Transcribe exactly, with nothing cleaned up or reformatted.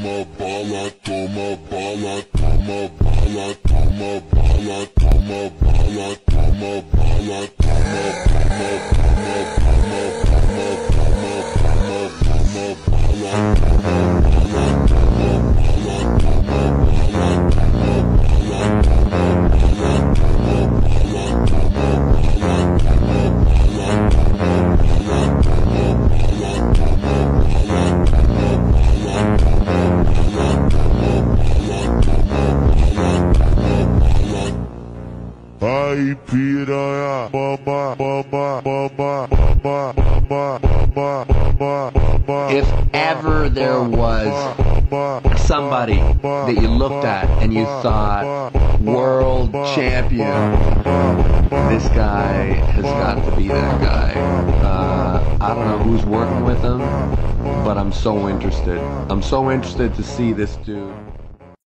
toma bala, toma bala, toma bala, toma bala, toma bala, toma bala, toma, toma, toma, toma, toma, toma, toma, toma bala, toma bala, toma bala, toma bala, toma bala, toma bala, toma bala, toma bala, toma bala, toma bala, toma bala, toma Ai piranha, mama, mama, mama, mama, mama, mama, mama, mama. If ever there was somebody that you looked at and you thought, world champion, this guy has got to be that guy. Uh, I don't know who's working with him, but I'm so interested. I'm so interested to see this dude.